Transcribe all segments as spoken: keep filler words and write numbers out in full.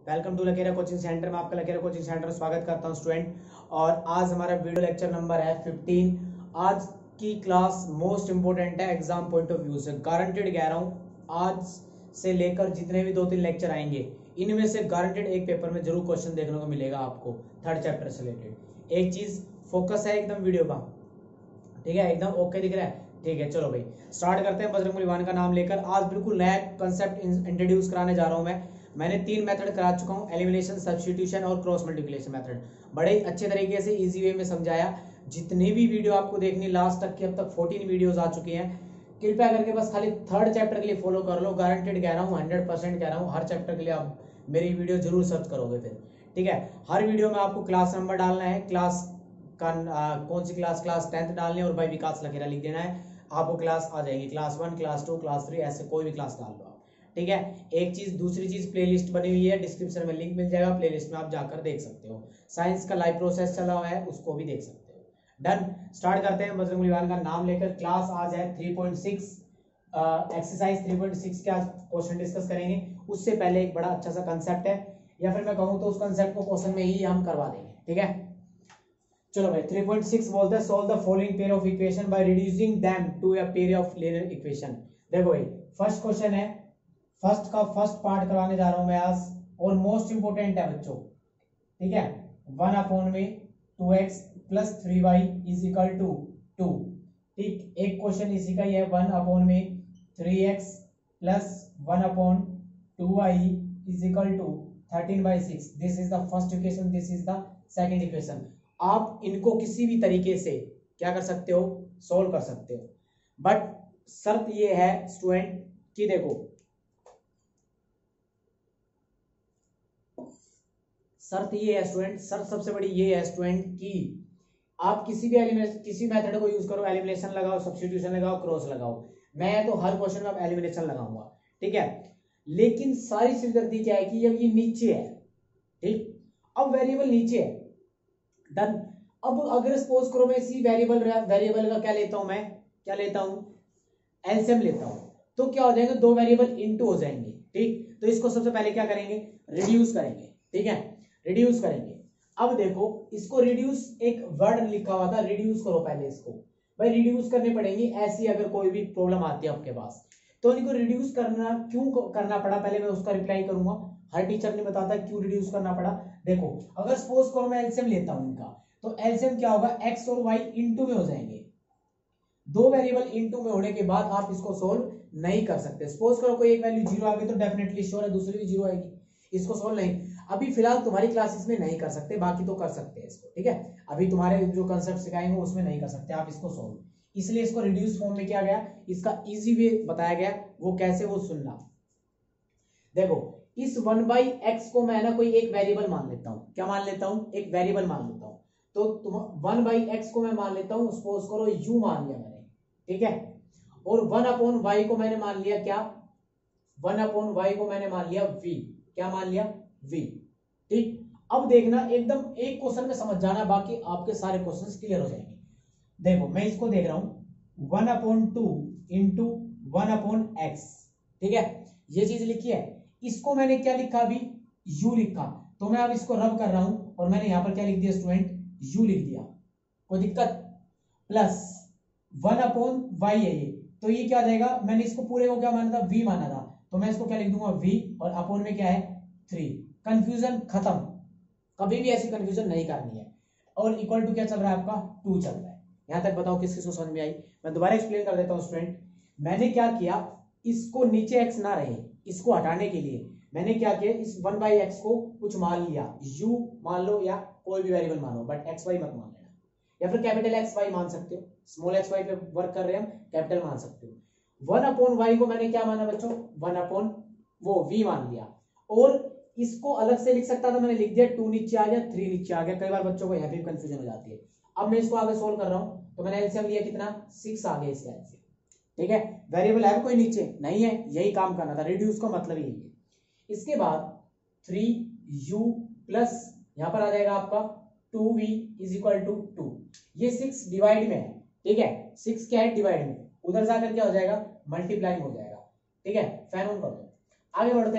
Welcome to Lakera coaching centre में आपका लकेरा coaching centre में स्वागत करता हूं स्टूडेंट। और आज हमारा वीडियो लेक्चर नंबर है पंद्रह। आज की क्लास मोस्ट इंपोर्टेंट है एग्जाम पॉइंट ऑफ व्यू से, गारंटेड कह रहा हूं। आज से लेकर जितने भी दो तीन लेक्चर आएंगे इनमें से गारंटेड एक पेपर में जरूर क्वेश्चन देखने को मिलेगा आपको थर्ड चैप्टर से रिलेटेड। एक चीज फोकस है एकदम वीडियो का, ठीक है, एकदम ओके दिख रहा है, ठीक है। चलो भाई स्टार्ट करते हैं बजरंग बली का नाम लेकर। आज बिल्कुल नया कंसेप्ट इंट्रोड्यूस कराने जा रहा हूं मैं। मैंने तीन मेथड करा चुका हूं, एलिमिनेशन, सब्स्टिट्यूशन और क्रॉस मल्टीप्लिकेशन मेथड। बड़े अच्छे तरीके से इजी वे में समझाया। जितनी भी वीडियो आपको देखनी लास्ट तक की, अब तक चौदह वीडियोस आ चुकी हैं। कृपया करके बस खाली थर्ड चैप्टर के लिए फॉलो कर लो, गारंटेड कह रहा हूँ, हंड्रेड परसेंट कह रहा हूँ। हर चैप्टर के लिए आप मेरी वीडियो जरूर सर्च करोगे फिर, ठीक है। हर वीडियो में आपको क्लास नंबर डालना है, क्लास का आ, कौन सी क्लास, क्लास टेंथ डालनी है और बाई विकास लखेरा लिख देना है, आपको क्लास आ जाएगी। Class one, class two, class three, ऐसे कोई भी क्लास डाल दो आप, ठीक है। एक चीज, दूसरी चीज, प्लेलिस्ट बनी हुई है, डिस्क्रिप्शन में लिंक मिल जाएगा, प्लेलिस्ट में आप जाकर देख सकते हो। साइंस का लाइव प्रोसेस चला हुआ है, उसको भी देख सकते हो। डन, स्टार्ट करते हैं बजरंग बली का नाम लेकर। क्लास आज है three point six, exercise three point six के आज क्वेश्चन डिस्कस करेंगे। उससे पहले एक बड़ा अच्छा सा कंसेप्ट है, या फिर मैं कहूँ तो उस कंसेप्ट को क्वेश्चन में ही हम करवा देंगे, ठीक है। चलो भाई थ्री पॉइंट सिक्स बोलते हैं, solve the following pair of equation by reducing them to a pair of linear equation. देखो भाई फर्स्ट क्वेश्चन है, फर्स्ट का फर्स्ट पार्ट करवाने जा रहा हूं मैं आज, और मोस्ट इंपोर्टेंट है बच्चों, ठीक है। वन अपॉन में two x plus three y is equal to two, ठीक। एक क्वेश्चन इसी का ही है, वन अपॉन में three x plus one upon two y is equal to thirteen by six. This is the first equation, this is the second equation. आप इनको किसी भी तरीके से क्या कर सकते हो, सोल्व कर सकते हो, बट शर्त ये है स्टूडेंट कि देखो, शर्त ये है स्टूडेंट, शर्त सबसे बड़ी ये है स्टूडेंट कि आप किसी भी एलिमिनेशन, किसी मेथड को यूज करो, एलिमिनेशन लगाओ, सब्स्टिट्यूशन लगाओ, क्रॉस लगाओ। मैं तो हर क्वेश्चन में अब एलिमिनेशन लगाऊंगा, ठीक है। लेकिन सारी सिरदर्दी क्या है कि अब ये नीचे है, ठीक, अब वेरिएबल नीचे है, डन। अब अगर सपोज करो मैं इसी वेरिएबल वेरिएबल का क्या लेता हूं, मैं क्या लेता हूं, एलसीएम लेता हूं, तो क्या हो जाएगा, दो वेरिएबल इनटू हो जाएंगे, ठीक। तो इसको सबसे पहले क्या करेंगे, रिड्यूस करेंगे, ठीक है, रिड्यूस करेंगे। अब देखो इसको रिड्यूस, एक वर्ड लिखा हुआ था, रिड्यूस करो पहले इसको, भाई रिड्यूस करने पड़ेंगे। ऐसी अगर कोई भी प्रॉब्लम आती है आपके पास तो इनको रिड्यूस करना क्यों करना पड़ा, पहले मैं उसका रिप्लाई करूंगा। हर टीचर ने बताता क्यों रिड्यूस करना पड़ा। देखो अगर सपोज करो मैं एलसीएम लेता हूं इनका, तो एलसीएम क्या होगा, एक्स और वाई इनटू में हो जाएंगे। दो वेरिएबल इनटू में होने के बाद आप इसको सोल्व नहीं कर सकते। सपोज करो कोई एक वैल्यू जीरो आ गई तो डेफिनेटली श्योर है दूसरी भी जीरो आएगी, इसको सोल्व नहीं। अभी फिलहाल तुम्हारी क्लासेस में नहीं कर सकते, बाकी तो कर सकते हैं इसको, ठीक है। अभी तुम्हारे जो कंसेप्ट सिखाएंगे उसमें नहीं कर सकते आप इसको सोल्व, इसलिए इसको रिड्यूस फॉर्म में किया गया। इसका इजी वे बताया गया, वो कैसे, वो सुनना। देखो इस वन बाई एक्स को मैं ना कोई एक वेरिएबल मान लेता हूं, क्या मान लेता हूं, एक वेरिएबल मान लेता हूं। तो तुम वन बाई एक्स को मैं मान लेता हूं, सपोज करो यू मान लिया मैंने, ठीक है। और वन अपॉन वाई को मैंने मान लिया क्या, वन अपॉन वाई को मैंने मान लिया वी, क्या मान लिया, वी, ठीक। अब देखना एकदम एक क्वेश्चन में समझ जाना, बाकी आपके सारे क्वेश्चंस क्लियर हो जाएंगे। देखो मैं इसको देख रहा हूं, one upon two into one upon x, ठीक है, ये चीज लिखी है। इसको मैंने क्या लिखा, अभी u लिखा, तो मैं अब इसको रब कर रहा हूं और मैंने यहां पर क्या लिख दिया स्टूडेंट, u लिख दिया, कोई दिक्कत। प्लस वन अपॉन वाई है ये, तो ये क्या आ जाएगा, मैंने इसको पूरे को क्या माना था, v माना था, तो मैं इसको क्या लिख दूंगा, v, और अपॉन में क्या है, थ्री। कंफ्यूजन खत्म, कभी भी ऐसी कंफ्यूजन नहीं करनी है। और इक्वल टू क्या चल रहा है आपका, टू चल रहा है। यहां तक बताओ किस किस को समझ में आई। मैं दोबारा एक्सप्लेन कर देता हूं स्टूडेंट। मैंने क्या किया, इसको नीचे एक्स ना रहे, इसको हटाने के लिए मैंने क्या किया, इस वन बाई एक्स को कुछ मान लिया, u मान लो या कोई भी वेरिएबल मानो, बट एक्स वाई मत मान लेना, या फिर कैपिटल एक्स वाई मान सकते हो, स्मॉल एक्स वाई पे वर्क कर रहे हैं हम, कैपिटल मान सकते हो। वन अपॉन वाई को मैंने क्या माना बच्चों, वन अपॉन वो v मान लिया, और इसको अलग से लिख सकता था, मैंने लिख दिया, टू नीचे आ गया, थ्री नीचे आ गया। कई बार बच्चों को यहाँ पे कंफ्यूजन हो जाती है। अब मैं इसको आगे सोल्व कर रहा हूँ, तो मैंने एलसीएम लिया कितना, सिक्स आ गया इसका एलसीएम, ठीक है। वेरिएबल है कोई नीचे नहीं है, यही काम करना था, रिड्यूस का मतलब यही है। इसके बाद थ्री यू प्लस यहां पर आ जाएगा आपका two v is equal to two. ये सिक्स डिवाइड में है, ठीक है, सिक्स क्या है, डिवाइड में, उधर जाकर क्या हो जाएगा, मल्टीप्लाई हो जाएगा, ठीक है। फैन ऑन कर दो, आगे बढ़ते हैं।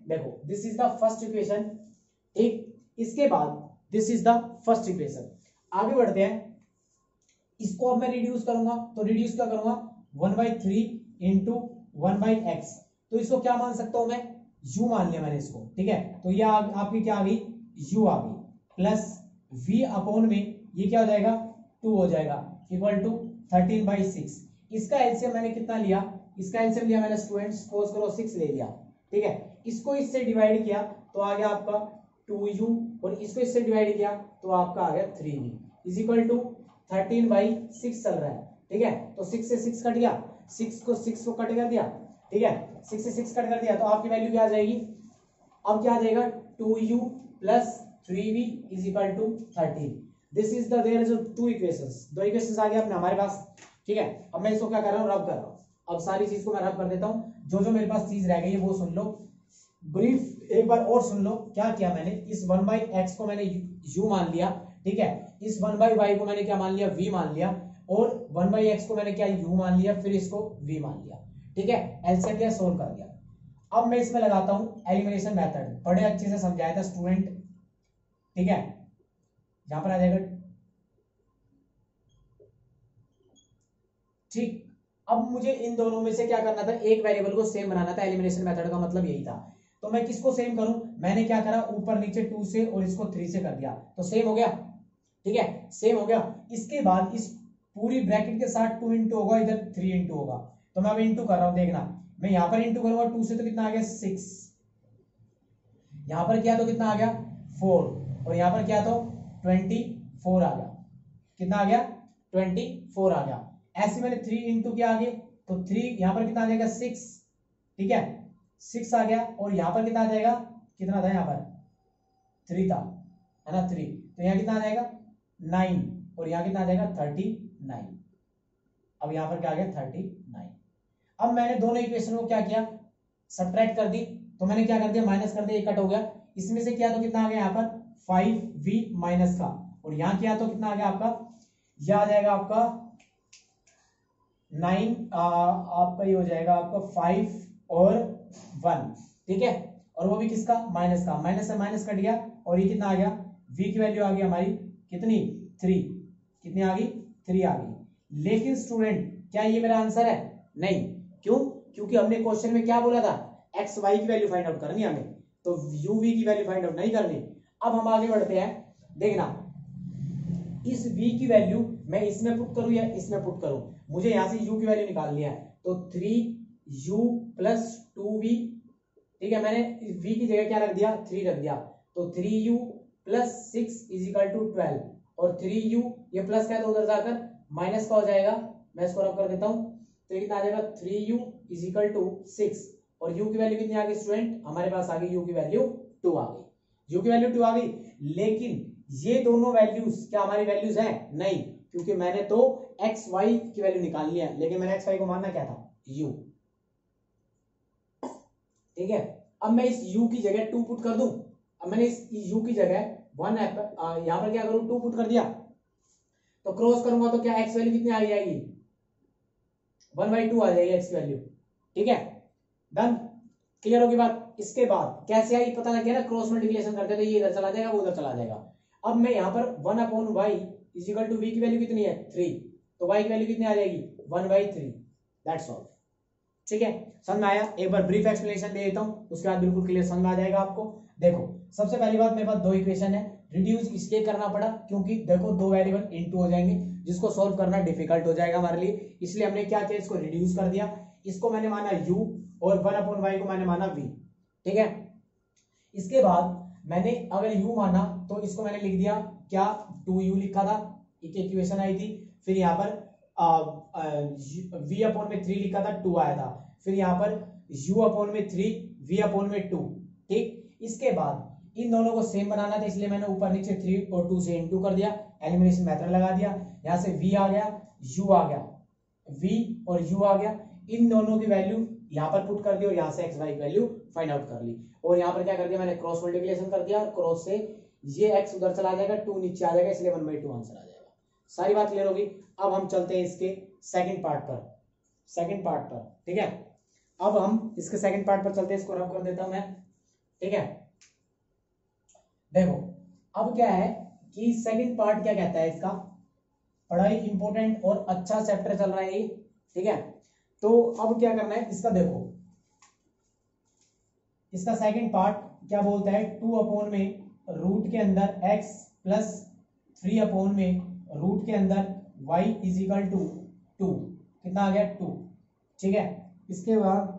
देखो this is the first equation, ठीक। इसके बाद this is the first equation. आगे बढ़ते हैं, इसको अब मैं रिड्यूस करूंगा, तो रिड्यूस क्या करूंगा, one by three into one by x, तो इसको क्या मान सकता हूं मैं, u मान लिया मैंने इसको, ठीक है। तो ये आ, आपकी क्या आ गई, u आ गई, प्लस v अपॉन में ये क्या हो जाएगा, टू हो जाएगा, equal to thirteen by six. इसका एलसीएम मैंने कितना लिया, इसका एलसीएम लिया मैंने स्टूडेंट्स, सपोज करो सिक्स ले लिया, ठीक है। इसको इससे डिवाइड किया तो आ गया आपका टू यू, और इसको इससे डिवाइड किया तो आपका आ गया three v, is equal to thirteen by six चल रहा है, ठीक है। तो सिक्स से सिक्स कट गया, सिक्स को सिक्स को कट कर दिया, ठीक है, सिक्स से सिक्स कट कर दिया, तो आपकी वैल्यू क्या आ जाएगी, अब क्या आ जाएगा, two u plus three v is equal to thirteen. This is the there is two equations, दो इक्वेशंस आ गए अपने हमारे पास, ठीक है। अब मैं इसको क्या कर रहा हूँ, रब कर रहा हूँ। अब सारी चीज को मैं रब कर देता हूँ, जो जो मेरे पास चीज रह गई है वो सुन लो, ब्रीफ एक बार और सुन लो। क्या किया मैंने, इस वन बाई एक्स को मैंने यू मान लिया, ठीक है। इस वन बाई वाई को मैंने क्या मान लिया, वी मान लिया, और वन बाई एक्स को मैंने क्या यू मान लिया, फिर इसको वी मान लिया, ठीक है। एलसीएम लिया, सोल्व कर दिया। अब मैं इसमें लगाता हूँ एलिमिनेशन मेथड, बड़े अच्छे से समझाया था स्टूडेंट, ठीक है। यहां पर आ जाएगा, ठीक। अब मुझे इन दोनों में से क्या करना था, एक वेरिएबल को सेम बनाना था, एलिमिनेशन मेथड का मतलब यही था। तो मैं किसको सेम करूं, मैंने क्या करा, ऊपर नीचे टू से और इसको थ्री से कर दिया, तो सेम हो गया, ठीक है, सेम हो गया। इसके बाद इस पूरी ब्रैकेट के साथ टू इंटू होगा, इधर थ्री इंटू होगा, तो मैं अब इंटू कर रहा हूं, देखना मैं यहां पर इंटू करूंगा, टू से तो कितना आ गया, सिक्स, यहां पर क्या तो कितना आ गया, फोर, और यहां पर क्या तो ट्वेंटी फोर आ गया, कितना आ गया, ट्वेंटी फोर आ गया। ऐसे मैंने थ्री इंटू किया आगे, तो थ्री यहां पर कितना आ जाएगा, सिक्स, ठीक है, सिक्स आ गया, और यहां पर कितना आ जाएगा, कितना था यहाँ पर, थ्री था, है ना, थ्री, तो यहाँ कितना आ जाएगा, नाइन, और यहाँ कितना आ जाएगा, थर्टी नाइन। अब यहाँ पर क्या आ गया, थर्टी नाइन। अब मैंने दोनों इक्वेशन को क्या किया, सब्ट्रैक्ट कर दी, तो मैंने क्या कर दिया, माइनस कर दिया, कट हो गया। इसमें से क्या तो कितना आ गया यहाँ पर, फाइव वी माइनस का, और यहाँ किया तो कितना आ गया आपका, यह आ जाएगा आपका नाइन, आपका ये हो जाएगा आपका फाइव और वन, ठीक है, और वो भी किसका, माइनस का, माइनस से माइनस कट गया, और ये कितना आ गया, v की वैल्यू आ गई हमारी कितनी, थ्री, कितनी आ गई, थ्री आ गई। लेकिन स्टूडेंट क्या ये मेरा आंसर है, नहीं, क्यों, क्योंकि हमने क्वेश्चन में क्या बोला था, एक्स वाई की वैल्यू फाइंड आउट करनी हमें, तो यू वी की वैल्यू फाइंड आउट नहीं करनी। अब हम आगे बढ़ते हैं, देखना इस v की वैल्यू मैं इसमें पुट करूं या इसमें पुट करूं, मुझे यहां से u की वैल्यू निकालनी है, तो three u plus two v, ठीक है, मैंने v की जगह क्या रख दिया, थ्री रख दिया, तो three u plus six is equal to twelve, और थ्री यू ये प्लस का है तो उधर जाकर माइनस का हो जाएगा, मैं इसको रब कर देता हूं, तो ये कितना आ जाएगा, three u is equal to six, और u की वैल्यू कितनी आ गई स्टूडेंट, हमारे पास आ गई u की वैल्यू टू आ गई, u की वैल्यू टू आ गई। लेकिन ये दोनों वैल्यूज क्या हमारी वैल्यूज हैं, नहीं, क्योंकि मैंने तो एक्स वाई की वैल्यू निकालनी है, लेकिन मैंने एक्स वाई को मानना क्या था, u, ठीक है। अब मैं इस u की जगह टू पुट कर दूं, अब मैंने इस u की जगह वन यहां पर क्या करूं, टू पुट कर दिया, तो क्रॉस करूंगा तो क्या एक्स वैल्यू कितनी आ जाएगी, वन बाई टू आ जाएगी एक्स वैल्यू, ठीक है, डन, क्लियर होगी बात। इसके बाद कैसे आई पता लग गया ना, क्रॉस मल्टीप्लिकेशन करते तो ये इधर चला जाएगा, वो उधर चला जाएगा। अब मैं यहाँ पर one upon y is equal to v की वैल्यू कितनी है, थ्री, तो वाई की वैल्यू कितनी आ जाएगी, one by three, that's all, ठीक है, समझ में आया। एक बार ब्रीफ एक्सप्लेनेशन दे देता हूँ, उसके बाद बिल्कुल क्लियर समझ में आ जाएगा आपको। देखो सबसे पहली बात, मेरे पास दो इक्वेशन है, रिड्यूस इसलिए करना पड़ा क्योंकि देखो दो वेरिएबल इनटू हो जाएंगे, जिसको सोल्व करना डिफिकल्ट हो जाएगा हमारे लिए, इसलिए हमने क्या किया, इसको रिड्यूस कर दिया, इसको मैंने माना u और वन अपॉन वाई को मैंने माना v, ठीक है। इसके बाद मैंने अगर u माना तो इसको मैंने लिख दिया क्या, टू यू लिखा था, एक इक्वेशन आई थी, फिर यहाँ पर v अपॉन में थ्री लिखा था, टू आया था, फिर यहाँ पर u अपॉन में थ्री, v अपॉन में टू, ठीक। इसके बाद इन दोनों को सेम बनाना था, इसलिए मैंने ऊपर नीचे थ्री और टू से इनटू कर दिया, एलिमिनेशन मेथड लगा दिया, यहाँ से v आ गया, u आ गया, v और u आ गया, इन दोनों की वैल्यू यहाँ पर पुट कर दी और यहाँ से एक्स वाई की वैल्यू फाइंड आउट कर ली, और यहाँ पर क्या कर दिया मैंने, क्रॉस मल्टीप्लिकेशन कर दिया, और क्रॉस से ये x उधर चला जाएगा, टू नीचे आ जाएगा, इसलिए वन बाई टू आंसर आ जाएगा। सारी बात क्लियर होगी। अब हम चलते हैं इसके सेकंड पार्ट पर, सेकंड पार्ट पर, ठीक है। अब हम इसके सेकंड पार्ट पर चलते हैं, इसको रब कर देता हूं मैं, ठीक है। देखो अब क्या है कि सेकंड पार्ट क्या कहता है इसका, बड़ा ही इंपॉर्टेंट और अच्छा चैप्टर चल रहा है ये, ठीक है। तो अब क्या करना है इसका, देखो इसका सेकंड पार्ट क्या बोलता है, टू अपॉन में रूट के अंदर एक्स प्लस थ्री अपॉन में रूट के अंदर y is equal to two, कितना आ गया टू, ठीक है। इसके बाद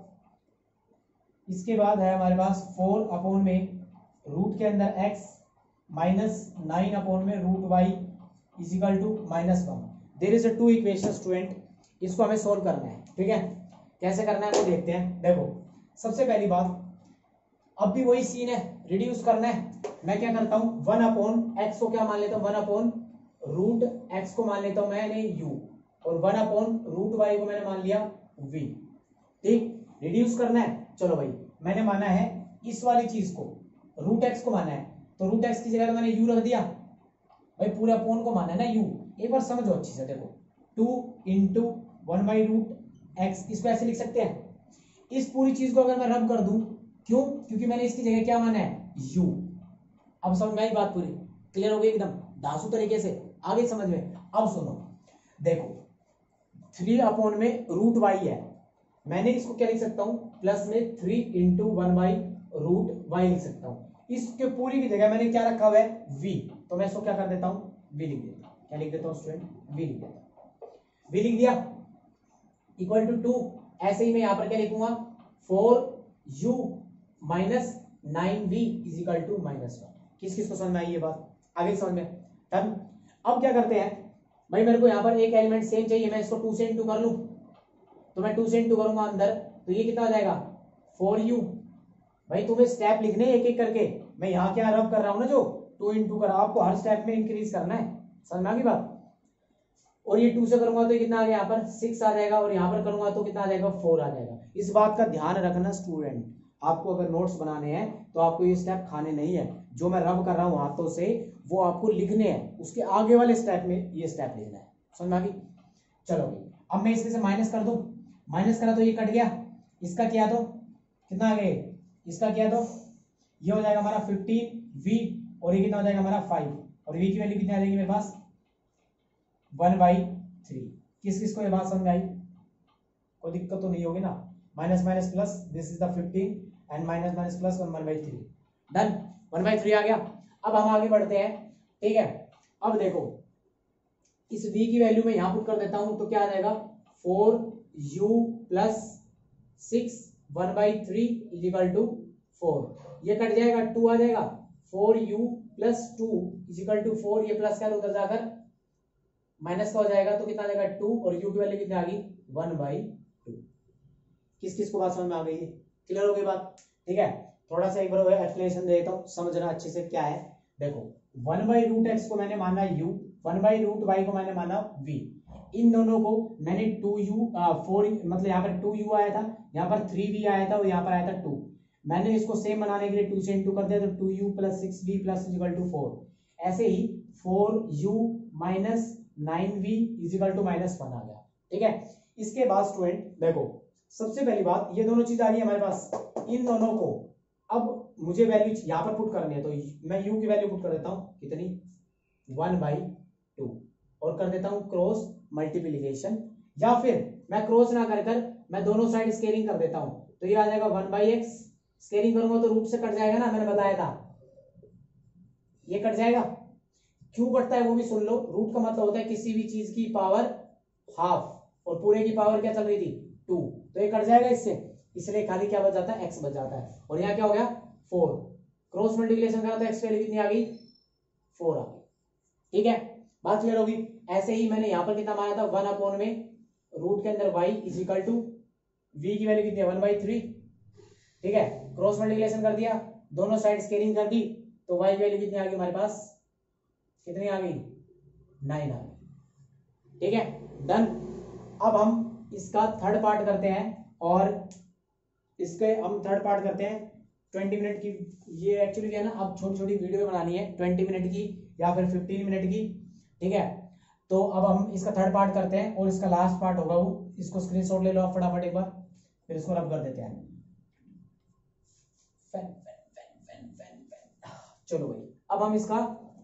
इसके बाद है हमारे पास फोर अपॉन में रूट के अंदर एक्स माइनस नाइन अपॉन में root y is equal to minus one. There is a two equation student, इसको हमें सोल्व करना है, ठीक है। कैसे करना है वो देखते हैं। देखो सबसे पहली बात, अब भी वही सीन है, रिड्यूस करना है। मैं क्या करता हूं, वन अपॉन एक्स को क्या मान लेता हूं, वन अपॉन रूट एक्स को मान लेता हूं मैंने यू, और वन अपॉन रूट वाई को मैंने मान लिया वी, ठीक। रिड्यूस करना है, चलो भाई मैंने माना है इस वाली चीज को, रूट एक्स को माना है, तो रूट एक्स की जगह तो मैंने यू रख दिया, भाई पूरे अपॉन को माना है ना यू। एक बार समझो अच्छी से, देखो two into one by root x, इसको ऐसे लिख सकते हैं। इस पूरी चीज को अगर मैं रब कर दूं, क्यों, क्योंकि मैंने इसकी जगह क्या माना है यू। अब समझ में आई बात, पूरी क्लियर हो गई एकदम दासू तरीके से, आगे समझ में। अब सुनो, देखो थ्री अपॉन में रूट वाई है, मैंने इसको क्या लिख सकता हूं, प्लस में three into one by root y लिख सकता हूं। इसके पूरी की जगह मैंने क्या रखा हुआ है वी, तो मैं इसको क्या कर देता हूं, वी लिख देता हूं। क्या लिख देता हूं स्टूडेंट, वी लिख देता हूं। वी लिख दिया इक्वल टू टू। ऐसे ही मैं यहां पर क्या लिखूंगा, four u minus nine v is equal to minus one. किस किस को समझ में आई ये बात, आगे समझ में डन। अब क्या करते हैं भाई, मेरे को यहाँ पर एक एलिमेंट सेम चाहिए, मैं इसको टू से इंटू कर लूं, तो मैं टू से इंटू करूंगा अंदर, तो ये कितना हो जाएगा फोर यू। भाई तुम्हें स्टेप लिखने एक एक करके, मैं यहाँ क्या रब कर रहा हूँ ना, जो टू इंटू कर, आपको हर स्टेप में इंक्रीज करना है, समझ में आ गई बात। और ये टू से करूंगा तो कितना आ गया यहाँ पर सिक्स आ जाएगा, और यहाँ पर करूंगा तो कितना आ जाएगा फोर आ जाएगा। इस बात का ध्यान रखना स्टूडेंट, आपको अगर नोट्स बनाने हैं तो आपको ये स्टेप खाने नहीं है, जो मैं रब कर रहा हूँ हाथों से वो आपको लिखने हैं, उसके आगे वाले स्टेप में ये स्टेप लिखना है, समझ में आ गई। चलो अब मैं इसमें से माइनस कर दूं, माइनस करा तो ये कट गया, इसका किया तो कितना आ गया, इसका किया तो ये हो जाएगा हमारा फिफ्टीन वी, और ये कितना हो जाएगा हमारा फाइव, और वी की वैल्यू कितनी आ जाएगी मेरे पास वन बाई थ्री। किस किस को ये बात समझ आई, कोई दिक्कत तो नहीं होगी ना। Minus minus plus, this is the fifteen and minus minus plus one one by three, done, one by three आ गया। अब हम आगे बढ़ते हैं, ठीक है। अब देखो इस v की वैल्यू में यहां पुट कर देता हूं, तो क्या आ जाएगा four u plus six one by three is equal to four. ये कट जाएगा, टू आ जाएगा, four u plus two is equal to four, ये प्लस का उधर जाकर माइनस का हो जाएगा, तो कितना आ जाएगा टू, और u की वैल्यू कितनी आ गई वन बाई टू। किस किस को बात समझ में आ गई है, क्लियर हो गई बात, ठीक है। थोड़ा सा एक बार एक्सप्लेनेशन दे देता हूँ, समझना अच्छे से क्या है। देखो वन बाई रूट एक्स को मैंने माना u, one by root y को मैंने माना v। इन दोनों को मैंने टू यू फोर, मतलब यहाँ पर टू यू आया था, यहाँ पर थ्री वी आया था, और यहाँ पर आया था टू। मैंने इसको सेम बनाने के लिए टू से इंटू कर दिया, तो two u plus six v plus equal to four. ऐसे ही four u minus nine v is equal to minus one आ गया, ठीक है। इसके बाद स्टूडेंट देखो सबसे पहली बात, ये दोनों चीज आ गई हमारे पास, इन दोनों को अब मुझे वैल्यू यहाँ पर पुट करनी है, तो मैं u की वैल्यू पुट कर देता हूँ, कितनी वन बाई टू, और कर देता हूँ क्रॉस मल्टीप्लीकेशन, या फिर मैं क्रॉस ना कर कर मैं दोनों साइड स्केलिंग कर देता हूँ, तो ये आ जाएगा वन बाई एक्स। स्केलिंग करूंगा तो रूट से कट जाएगा ना, मैंने बताया था ये कट जाएगा। क्यों कटता है वो भी सुन लो, रूट का मतलब होता है किसी भी चीज की पावर हाफ, और पूरे की पावर क्या चल रही थी टू, तो ये कट जाएगा इससे, इसलिए खाली क्या बच जाता है एक्स बच जाता है, और यहाँ क्या हो गया फोर। क्रॉस मल्टीप्लिकेशन करा तो एक्स वैल्यू कितनी आ गई फोर आ गई, ठीक है, बात क्लियर होगी। ऐसे ही मैंने यहाँ पर कितना माना था वन अपॉन में रूट के अंदर y is equal to v की वैल्यू कितनी है वन बाई थ्री, ठीक है। क्रॉस मल्टीप्लिकेशन कर दिया, दोनों साइड स्केलिंग कर दी, तो y की वैल्यू कितनी आ गई हमारे पास, कितनी आ गई नाइन आ गई, ठीक है, डन। अब हम इसका थर्ड पार्ट करते हैं, और इसके हम थर्ड पार्ट करते हैं ट्वेंटी मिनट की। ये एक्चुअली क्या है ना, अब छोटी छोटी वीडियो बनानी है ट्वेंटी मिनट की या फिर फिफ्टीन मिनट की, ठीक है। तो अब हम इसका थर्ड पार्ट करते हैं, और इसका लास्ट पार्ट होगा वो, इसको स्क्रीनशॉट ले लो आप फटाफट एक बार, फिर इसको रब कर देते हैं। चलो भाई अब हम इसका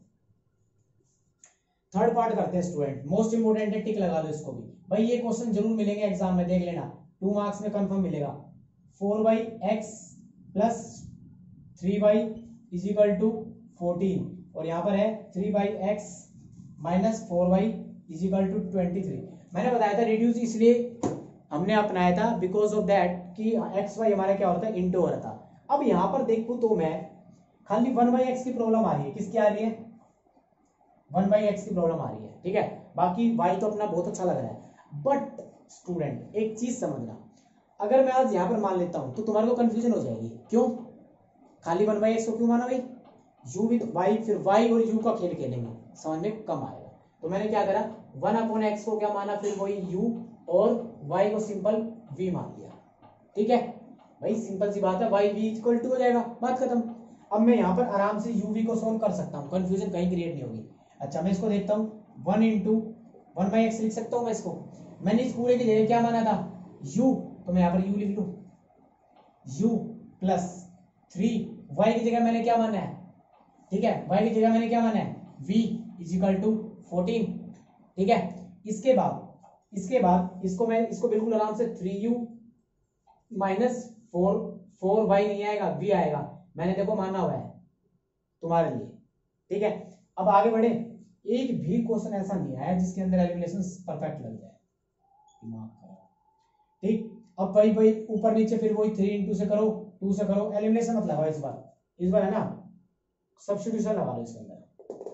थर्ड पार्ट करते हैं स्टूडेंट, मोस्ट इंपोर्टेंट है, टिक लगा लो इसको भी भाई, ये क्वेश्चन जरूर मिलेंगे एग्जाम में, देख लेना टू मार्क्स में कंफर्म मिलेगा। Four by x plus three by is equal to fourteen और यहाँ पर है three by x minus four by is equal to twenty three. मैंने बताया था रिड्यूस इसलिए हमने अपनाया था बिकॉज ऑफ दैट कि एक्स वाई हमारा क्या होता है इंटू हो रहा था। अब यहाँ पर देखूं तो मैं खाली वन बाई एक्स की प्रॉब्लम आ रही है, किसकी आ रही है, वन बाई एक्स की प्रॉब्लम आ रही है, ठीक है, बाकी वाई तो अपना बहुत अच्छा लग रहा है। बट स्टूडेंट एक चीज समझना, अगर मैं आज यहाँ पर मान लेता हूं तो तुम्हारे को कंफ्यूजन हो जाएगी, क्यों खाली वन बाई एक्स को क्यों माना भाई, यू विद वाई, फिर वाई और यू का खेल खेलेंगे, समझ में कम आएगा। तो मैंने क्या करा, वन अपॉन एक्स को क्या माना, फिर वही यू और वाई को सिंपल वी मान लिया, ठीक है भाई, सिंपल सी बात है, वाई वी इक्वल टू हो जाएगा, बात खत्म। अब मैं यहाँ पर आराम से यू वी को सोल्व कर सकता हूँ, कंफ्यूजन कहीं क्रिएट नहीं होगी। अच्छा मैं इसको देखता हूँ, one into one by x लिख सकता हूँ मैं इसको, मैंने इस पूरे की जगह क्या माना था u, तो मैं यहाँ पर u लिख लूँ, u प्लस थ्री, वाई की जगह मैंने क्या माना है, ठीक है वाई की जगह मैंने क्या माना है v is equal to fourteen, ठीक है। इसके बाद इसके बाद इसको मैं इसको बिल्कुल आराम से three u minus four four y नहीं आएगा v आएगा, मैंने देखो माना हुआ है तुम्हारे लिए, ठीक है। अब आगे बढ़े, एक भी क्वेश्चन ऐसा नहीं आया जिसके अंदर एलिमिनेशन परफेक्ट लग जाए, दिमाग खराब, ठीक। अब भाई भाई ऊपर नीचे फिर वही थ्री इंटू से करो, टू से करो, एलिमिनेशन मत लगाओ इस बार, इस बार है ना सब्स्टिट्यूशन लगा लो इसके अंदर,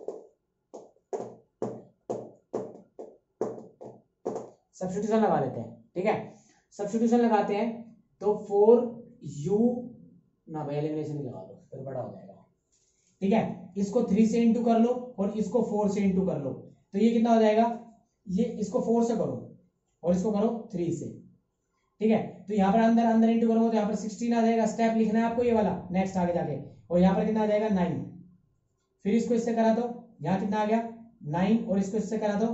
सब्स्टिट्यूशन लगा लेते हैं, ठीक है। सब्स्टिट्यूशन लगाते हैं तो फोर यू ना भाई एलिमिनेशन ही लगा लो, फिर बड़ा हो जाएगा, ठीक है। इसको थ्री से इंटू कर लो और इसको फोर से इंटू कर लो, तो ये कितना हो जाएगा, ये इसको फोर से करो और इसको करो थ्री से, ठीक है। तो यहाँ पर अंदर अंदर इंटू करोगे तो यहाँ पर सिक्सटीन आ जाएगा, स्टेप लिखना है आपको ये वाला नेक्स्ट आगे जाके, और यहाँ पर कितना आ जाएगा नाइन, फिर इसको इससे करा दो, यहाँ कितना आ गया नाइन, और इसको इससे करा दो,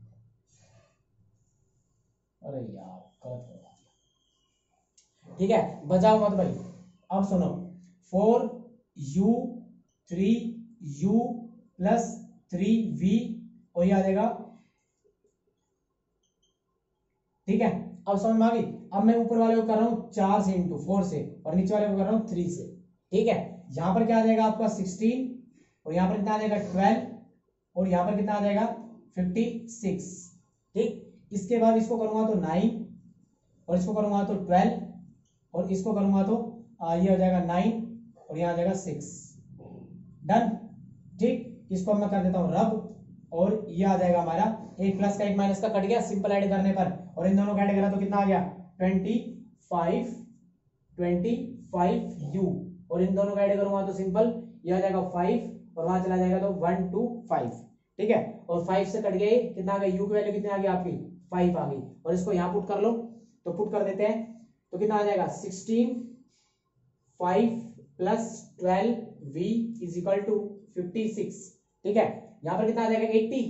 अरे यार गलत हो गया, ठीक है बजाओ मत भाई। अब सुनो, four u three u plus three v और ये आ जाएगा, ठीक है। अब समझ में आ गई। अब मैं ऊपर वाले को कर रहा हूं चार से इंटू फोर से और नीचे वाले को कर रहा हूं थ्री से, ठीक है। यहां पर क्या आ जाएगा आपका सिक्सटीन और यहां पर कितना आ जाएगा ट्वेल्व और यहां पर कितना आ जाएगा फिफ्टी सिक्स, ठीक। इसके बाद इसको करूंगा तो नाइन और इसको करूंगा तो ट्वेल्व और इसको करूंगा तो आ, ये हो जाएगा नाइन और यहाँ आ जाएगा सिक्स, डन, ठीक। इसको मैं कर देता हूं रब और ये आ जाएगा हमारा एक प्लस का एक माइनस का कट गया सिंपल ऐड करने पर, और इन दोनों का ऐड करा तो कितना आ गया twenty five twenty five u, और इन दोनों का ऐड करूंगा तो सिंपल ये आ जाएगा फाइव और वहां चला जाएगा तो वन टू फाइव, ठीक है। और फाइव से कट गए कितना आ गया, यू की वैल्यू कितनी आ गई आपकी फाइव आ गई, और इसको यहाँ पुट कर लो, तो पुट कर देते हैं तो कितना आ जाएगा sixteen five plus twelve v is equal to fifty six, ठीक है। यहाँ पर कितना आ जाएगा एट्टी,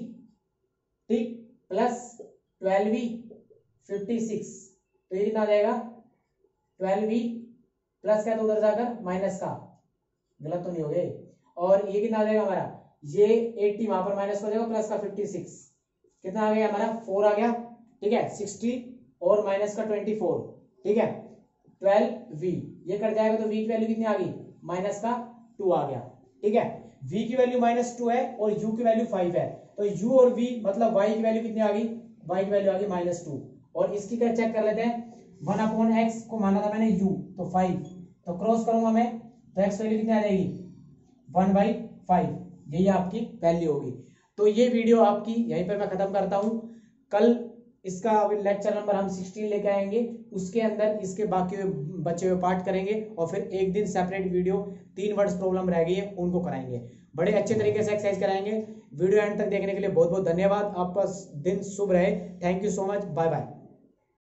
ठीक, plus twelve v fifty six, तो ये कितना आ जाएगा ट्वेल्व वी प्लस क्या, तो उधर जाकर माइनस का, गलत तो नहीं हो गए, और ये कितना आ जाएगा हमारा, ये एट्टी वहां पर माइनस हो जाएगा प्लस का फिफ्टी सिक्स, कितना आ गया हमारा फोर आ गया, ठीक है, सिक्सटी और माइनस का ट्वेंटी फोर, ठीक है, ट्वेल्व वी, ये कट जाएगा तो वी की वैल्यू कितनी आ गई माइनस का टू आ गया, ठीक है। v की वैल्यू माइनस टू है और u की वैल्यू फाइव है, तो u और v मतलब y की वैल्यू कितनी आ गई, y की वैल्यू आ गई माइनस टू, और इसकी क्या चेक कर लेते हैं, वन अपॉन एक्स को माना था मैंने u, तो फाइव, तो क्रॉस करूंगा मैं तो x वैल्यू कितनी आ जाएगी वन बाई फाइव, यही आपकी वैल्यू होगी। तो ये वीडियो आपकी यहीं पर मैं खत्म करता हूं, कल इसका लेक्चर नंबर हम सिक्सटीन लेके आएंगे, उसके अंदर इसके बाकी बचे हुए पार्ट करेंगे और फिर एक दिन सेपरेट वीडियो तीन वर्ड्स प्रॉब्लम रह गई है उनको कराएंगे, बड़े अच्छे तरीके से एक्सरसाइज कराएंगे। वीडियो एंड तक देखने के लिए बहुत बहुत धन्यवाद, आपका दिन शुभ रहे, thank you so much, bye bye.